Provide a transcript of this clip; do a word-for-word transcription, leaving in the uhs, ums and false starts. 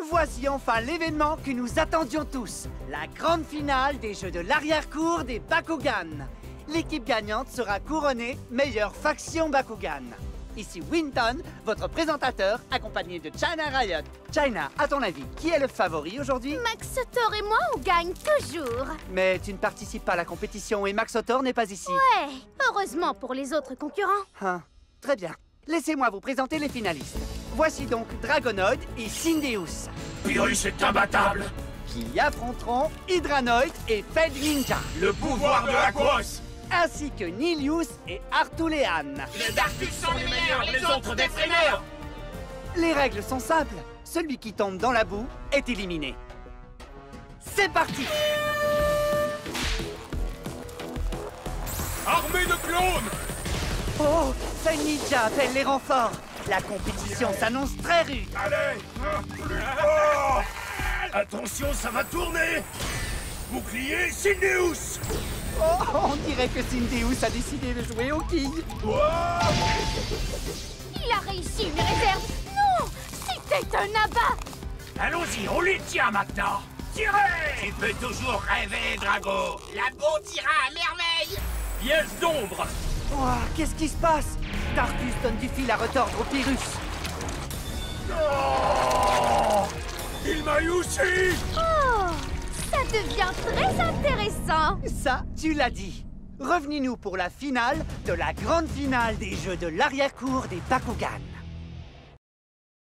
Voici enfin l'événement que nous attendions tous. La grande finale des jeux de l'arrière-cour des Bakugan. L'équipe gagnante sera couronnée meilleure faction Bakugan. Ici Winton, votre présentateur, accompagné de China Riot. China, à ton avis, qui est le favori aujourd'hui? Max Otor et moi, on gagne toujours. Mais tu ne participes pas à la compétition et Max Otor n'est pas ici. Ouais, heureusement pour les autres concurrents. Hein, très bien. Laissez-moi vous présenter les finalistes. Voici donc Dragonoid et Cyndeus, Pyrrhus est imbattable. qui affronteront Hydranoid et Fed Ninja, Le pouvoir de la grosse. ainsi que Nilius et Artulean. Les Darkus sont les meilleurs, les autres des freineurs. Les règles sont simples. Celui qui tombe dans la boue est éliminé. C'est parti! Armée de clones. Oh, Fed Ninja appelle les renforts. La compétition s'annonce très rude. Allez, plus fort. Attention, ça va tourner. Bouclier, Cyndeus. Oh, on dirait que Cyndeus a décidé de jouer au quilles. Il a réussi une réserve. Non, c'était un abat. Allons-y, on les tient maintenant. Tirez. Tu peux toujours rêver, Drago. La boue tira à merveille. Pièce d'ombre. Oh, qu'est-ce qui se passe? Darkus donne du fil à retordre au Pyrrhus. Oh, il m'a eu aussi. Oh, ça devient très intéressant. Ça, tu l'as dit. Revenez-nous pour la finale de la grande finale des jeux de l'arrière-cour des Bakugan.